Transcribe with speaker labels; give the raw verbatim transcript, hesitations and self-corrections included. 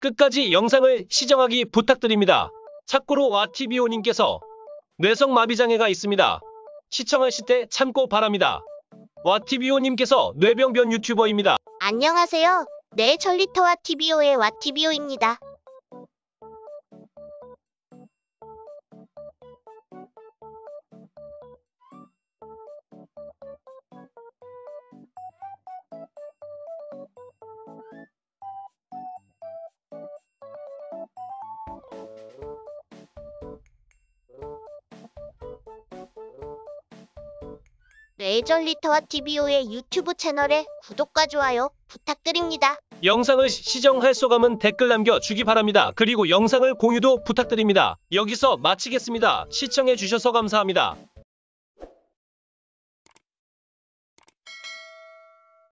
Speaker 1: 끝까지 영상을 시청하기 부탁드립니다. 참고로 와티비오님께서 뇌성마비장애가 있습니다. 시청하실 때 참고 바랍니다. 와티비오님께서 뇌병변 유튜버입니다.
Speaker 2: 안녕하세요. 네, 전리터와 티비오의 와티비오입니다. 뇌전리터와 티비오의 유튜브 채널에 구독과 좋아요 부탁드립니다.
Speaker 1: 영상을 시청할 소감은 댓글 남겨주기 바랍니다. 그리고 영상을 공유도 부탁드립니다. 여기서 마치겠습니다. 시청해주셔서 감사합니다.